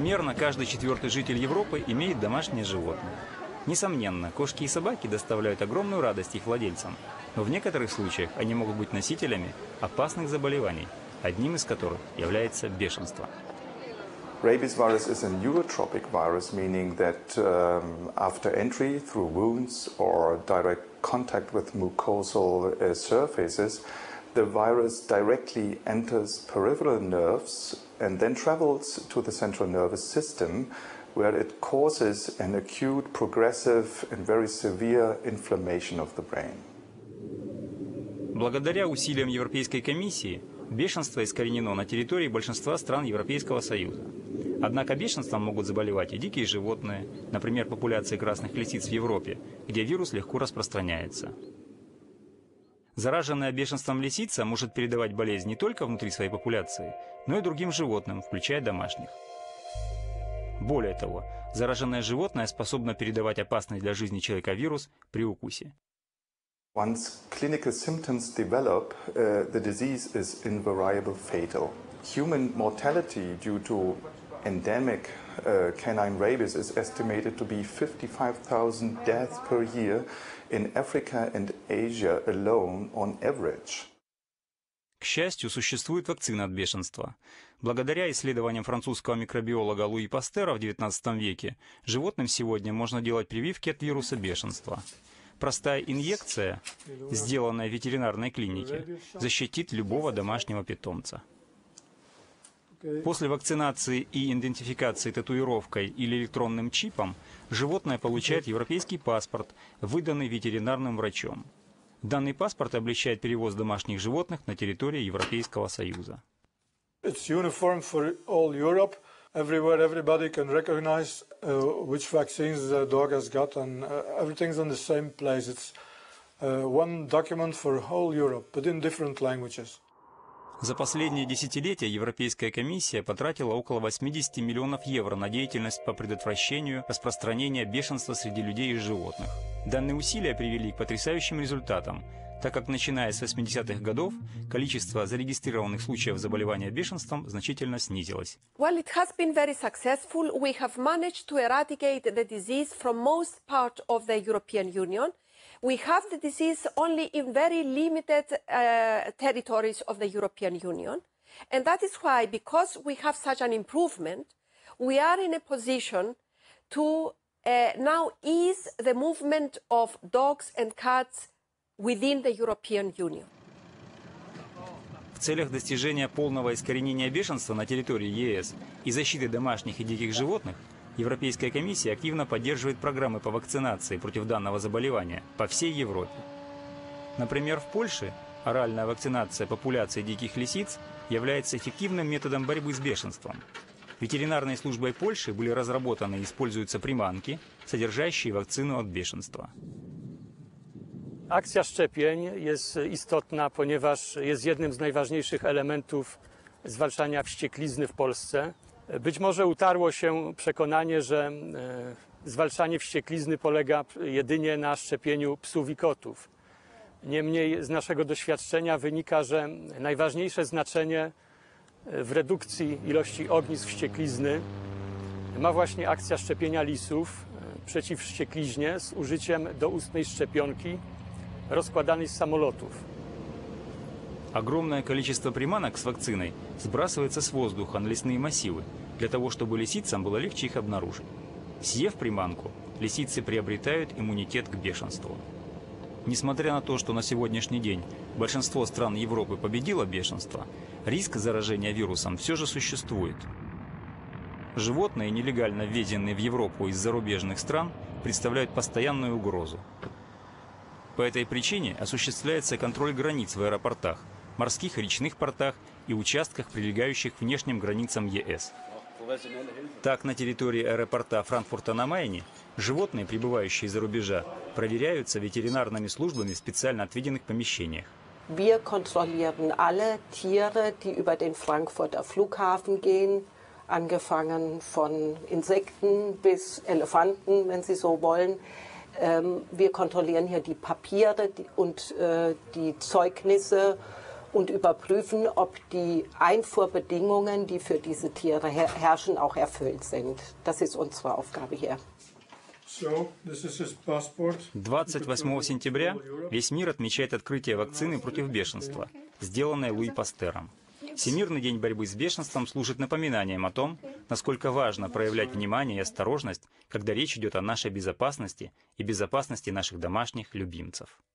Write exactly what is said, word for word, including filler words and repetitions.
Примерно каждый четвертый житель Европы имеет домашнее животное. Несомненно, кошки и собаки доставляют огромную радость их владельцам, но в некоторых случаях они могут быть носителями опасных заболеваний, одним из которых является бешенство. Rabies virus is a neurotropic virus, meaning that um, after entry through wounds or direct contact with mucosal uh, surfaces, the virus directly enters peripheral nerves and then travels to the central nervous system, where it causes an acute, progressive and very severe inflammation of the brain. Благодаря усилиям Европейской комиссии бешенство искоренено на территории большинства стран Европейского Союза. Однако бешенством могут заболевать и дикие животные, например, популяции красных лисиц в Европе, где вирус легко распространяется. Зараженная бешенством лисица может передавать болезнь не только внутри своей популяции, но и другим животным, включая домашних. Более того, зараженное животное способно передавать опасный для жизни человека вирус при укусе. Once clinical symptoms develop, uh, the disease is invariably fatal. Human mortality due to endemic uh, canine rabies is estimated to be fifty-five thousand deaths per year in Africa and Asia alone on average. К счастью, существует вакцина от бешенства. Благодаря исследованиям французского микробиолога Луи Пастера в девятнадцатом веке животным сегодня можно делать прививки от вируса бешенства. Простая инъекция, сделанная в ветеринарной клинике, защитит любого домашнего питомца. После вакцинации и идентификации татуировкой или электронным чипом животное получает европейский паспорт, выданный ветеринарным врачом. Данный паспорт облегчает перевоз домашних животных на территории Европейского Союза. It's uniform for all Europe. Everywhere, everybody can recognize uh, which vaccines the dog has got, and uh, everything's in the same place. It's uh, one document for whole Europe, but in different languages. За последние десятилетия Европейская комиссия потратила около восьмидесяти миллионов евро на деятельность по предотвращению распространения бешенства среди людей и животных. Данные усилия привели к потрясающим результатам, так как начиная с восьмидесятых годов количество зарегистрированных случаев заболевания бешенством значительно снизилось. Well, it has been very successful. We have managed to eradicate the disease from most part of the European Union. We have the disease only in very limited uh, territories of the European Union. And that is why, because we have such an improvement, we are in a position to uh, now ease the movement of dogs and cats within the European Union. В целях достижения полного искоренения бешенства на территории Е С и защиты домашних и диких животных Европейская комиссия активно поддерживает программы по вакцинации против данного заболевания по всей Европе. Например, в Польше оральная вакцинация популяции диких лисиц является эффективным методом борьбы с бешенством. Ветеринарной службой Польши были разработаны и используются приманки, содержащие вакцину от бешенства. Akcja szczepień jest istotna, ponieważ jest jednym z najważniejszych elementów zwalczania wścieklizny w Polsce. Być może utarło się przekonanie, że zwalczanie wścieklizny polega jedynie na szczepieniu psów i kotów. Niemniej z naszego doświadczenia wynika, że najważniejsze znaczenie w redukcji ilości ognisk wścieklizny ma właśnie akcja szczepienia lisów przeciw wściekliźnie z użyciem doustnej szczepionki rozkładanej z samolotów. Огромное количество приманок с вакциной сбрасывается с воздуха на лесные массивы, для того, чтобы лисицам было легче их обнаружить. Съев приманку, лисицы приобретают иммунитет к бешенству. Несмотря на то, что на сегодняшний день большинство стран Европы победило бешенство, риск заражения вирусом все же существует. Животные, нелегально ввезенные в Европу из зарубежных стран, представляют постоянную угрозу. По этой причине осуществляется контроль границ в аэропортах, морских и речных портах и участках, прилегающих к внешним границам Е С. Так, на территории аэропорта Франкфурта на Майне животные, прибывающие из-за рубежа, проверяются ветеринарными службами в специально отведенных помещениях. Wir kontrollieren alle Tiere, die über den Frankfurter Flughafen gehen, angefangen von Insekten bis Elefanten, wenn Sie so wollen. Wir kontrollieren hier die Papiere und die Zeugnisse und überprüfen, ob die Einfuhrbedingungen, die für diese Tiere herrschen, auch erfüllt sind. Das ist unsere Aufgabe hier. двадцать восьмого сентября весь мир отмечает открытие вакцины против бешенства, сделанной Луи Пастером. Всемирный день борьбы с бешенством служит напоминанием о том, насколько важно проявлять внимание и осторожность, когда речь идет о нашей безопасности и безопасности наших домашних любимцев.